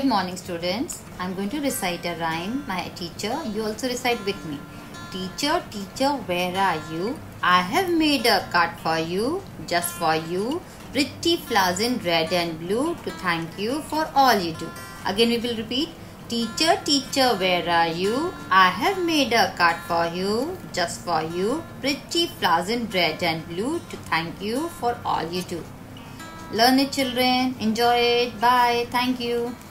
morning, students. I'm going to recite a rhyme. My teacher, you also recite with me. Teacher, teacher, where are you? I have made a card for you, just for you. Pretty flowers in red and blue to thank you for all you do. Again we will repeat. Teacher, teacher, where are you? I have made a card for you, just for you. Pretty flowers in red and blue to thank you for all you do. Learn it, children. Enjoy it. Bye. Thank you.